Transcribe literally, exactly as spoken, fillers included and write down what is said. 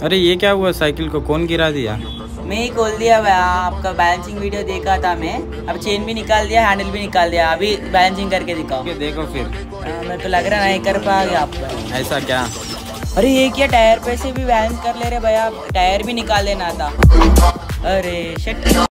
अरे ये क्या हुआ, साइकिल को कौन गिरा दिया? मैं ही खोल दिया भैया, आपका बैलेंसिंग वीडियो देखा था मैं। अब चेन भी निकाल दिया, हैंडल भी निकाल दिया, अभी बैलेंसिंग करके दिखाओ। देखो फिर। आ, मेरे को लग रहा नहीं कर पाओगे आप। ऐसा क्या? अरे ये क्या, टायर पे से भी बैलेंस कर ले रहे भैया, टायर भी निकाल लेना था। अरे शिट।